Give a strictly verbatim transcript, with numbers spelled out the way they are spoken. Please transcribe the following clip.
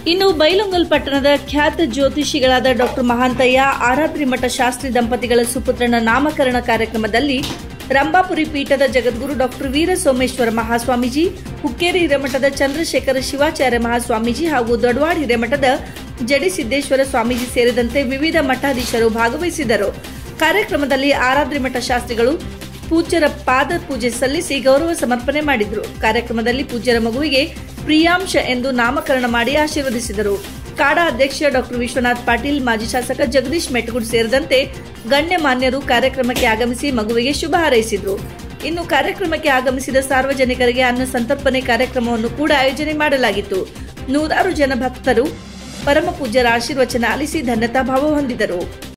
ಇನ್ನು ಬೈಲೊಂಗಲ್ ಪಟ್ಟಣದ ಖ್ಯಾತ ಜ್ಯೋತಿಷಿಗಳಾದ ಡಾಕ್ಟರ್ ಮಹಾಂತಯ್ಯ ಆರಾದ್ರಿ ಮಠ ಶಾಸ್ತ್ರಿ ದಂಪತಿಗಳ ಸುಪುತ್ರನ ನಾಮಕರಣ ಕಾರ್ಯಕ್ರಮದಲ್ಲಿ ರಂಭಾಪುರಿ ಪೀಠದ ಜಗದ್ಗುರು ಡಾಕ್ಟರ್ ವೀರ ಸೋಮೇಶ್ವರ ಮಹಾಸ್ವಾಮೀಜಿ, ಹುಕ್ಕೇರಿ ಹಿರೇಮಠದ ಚಂದ್ರಶೇಖರ ಶಿವಾಚಾರ್ಯ ಮಹಾಸ್ವಾಮೀಜಿ ಹಾಗೂ ದೊಡ್ವಾಡ್ ಹಿರೇಮಠದ ಜಡಿಸಿದ್ದೇಶ್ವರ ಸ್ವಾಮೀಜಿ ಸೇರಿದಂತೆ ವಿವಿಧ ಮಠಾಧೀಶರು ಭಾಗವಹಿಸಿದರು. ಕಾರ್ಯಕ್ರಮದಲ್ಲಿ ಆರಾದ್ರಿ ಮಠ ಶಾಸ್ತ್ರಿಗಳು ಪೂಜ್ಯರ ಪಾದ ಪೂಜೆ ಸಲ್ಲಿಸಿ ಗೌರವ ಸಮರ್ಪಣೆ ಮಾಡಿದರು. ಕಾರ್ಯಕ್ರಮದಲ್ಲಿ ಪೂಜ್ಯರ ಮಗುವಿಗೆ ಪ್ರಿಯಾಂಶ ಎಂದು ನಾಮಕರಣ ಮಾಡಿ ಆಶೀರ್ವದಿಸಿದರು. ಕಾಡಾ ಅಧ್ಯಕ್ಷ ಡಾಕ್ಟರ್ ವಿಶ್ವನಾಥ್ ಪಾಟೀಲ್, ಮಾಜಿ ಶಾಸಕ ಜಗದೀಶ್ ಮೆಟಗುಡ್ ಸೇರಿದಂತೆ ಗಣ್ಯಮಾನ್ಯರು ಕಾರ್ಯಕ್ರಮಕ್ಕೆ ಆಗಮಿಸಿ ಮಗುವಿಗೆ ಶುಭ ಹಾರೈಸಿದರು. ಇನ್ನು ಕಾರ್ಯಕ್ರಮಕ್ಕೆ ಆಗಮಿಸಿದ ಸಾರ್ವಜನಿಕರಿಗೆ ಅನ್ನ ಸಂತರ್ಪಣೆ ಕಾರ್ಯಕ್ರಮವನ್ನು ಕೂಡ ಆಯೋಜನೆ ಮಾಡಲಾಗಿತ್ತು. ನೂರಾರು ಜನ ಭಕ್ತರು ಪರಮ ಪೂಜ್ಯರ ಆಶೀರ್ವಚನ ಆಲಿಸಿ ಧನ್ಯತಾ ಭಾವ ಹೊಂದಿದರು.